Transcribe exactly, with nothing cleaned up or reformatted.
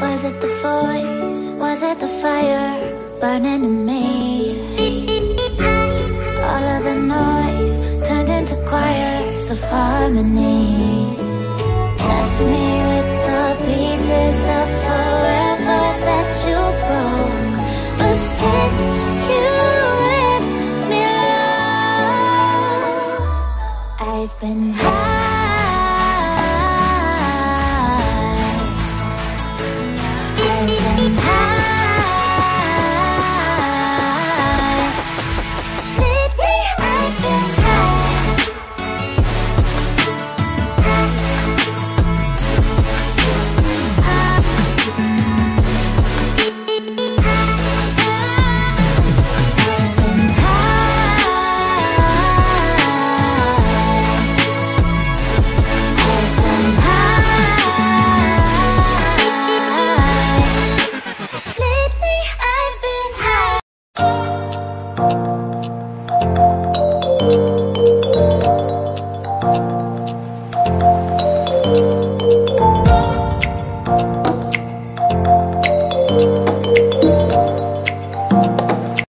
Was it the voice? Was it the fire burning in me? All of the noise turned into choirs of harmony.